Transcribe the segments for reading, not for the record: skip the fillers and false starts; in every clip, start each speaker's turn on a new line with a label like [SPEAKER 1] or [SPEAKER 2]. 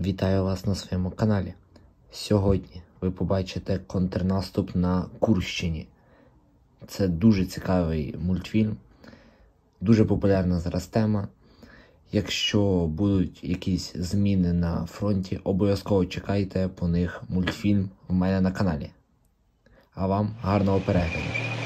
[SPEAKER 1] Вітаю вас на своєму каналі. Сьогодні ви побачите контрнаступ на Курщині. Це дуже цікавий мультфільм, дуже популярна зараз тема. Якщо будуть якісь зміни на фронті, обов'язково чекайте по них мультфільм у мене на каналі. А вам гарного перегляду!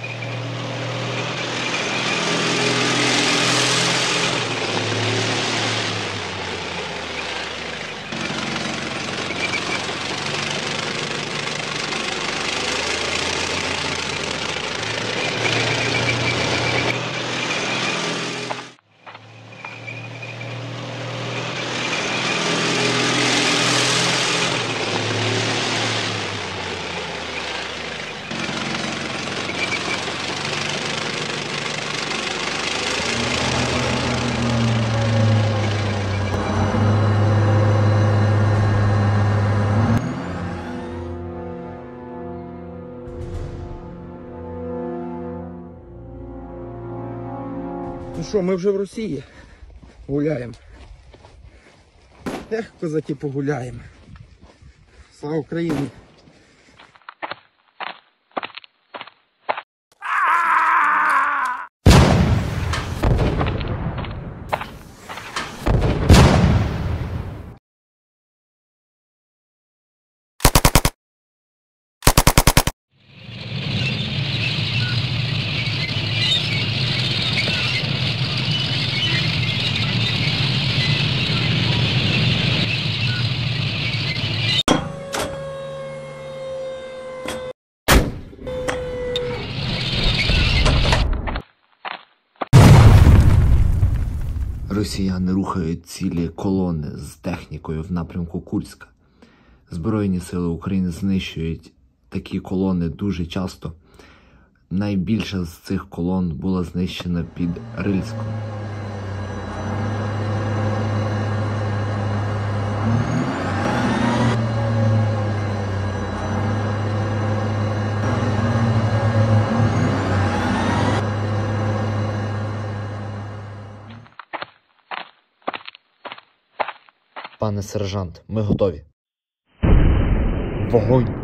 [SPEAKER 2] Ну що, ми вже в Росії гуляємо. Ех, козаки, погуляємо. Слава Україні!
[SPEAKER 1] Росіяни рухають цілі колони з технікою в напрямку Курська. Збройні сили України знищують такі колони дуже часто. Найбільша з цих колон була знищена під Рильськом. Пане сержант, ми готові. Вогонь!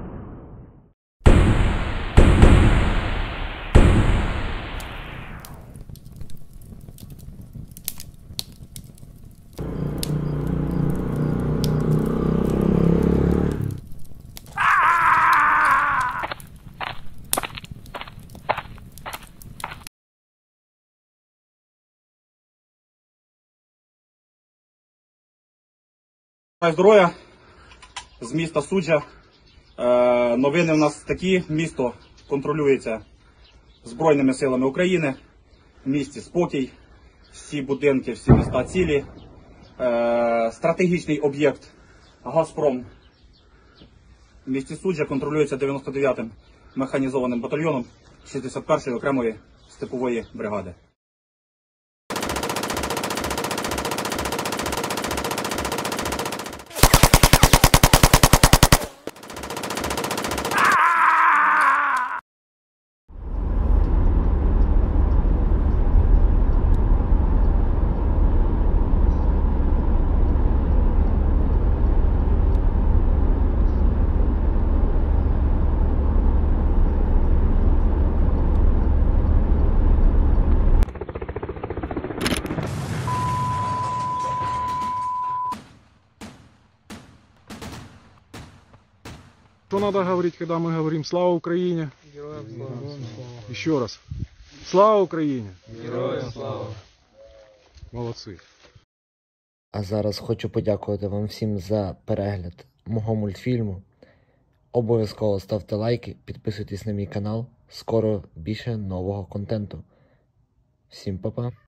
[SPEAKER 3] Здоров'я з міста Суджа. Новини в нас такі. Місто контролюється Збройними силами України. В місті спокій. Всі будинки, всі міста цілі. Стратегічний об'єкт «Газпром» в місті Суджа контролюється 99-м механізованим батальйоном 61-ї окремої степової бригади.
[SPEAKER 4] Что надо говорить, когда мы говорим «Слава Украине»?
[SPEAKER 2] Героям слава!
[SPEAKER 4] Еще раз. Слава Украине!
[SPEAKER 2] Героям слава!
[SPEAKER 4] Молодцы.
[SPEAKER 1] А зараз хочу подякувати вам всім за перегляд мого мультфільму. Обов'язково ставте лайки, підписуйтесь на мій канал. Скоро більше нового контенту. Всім па-па!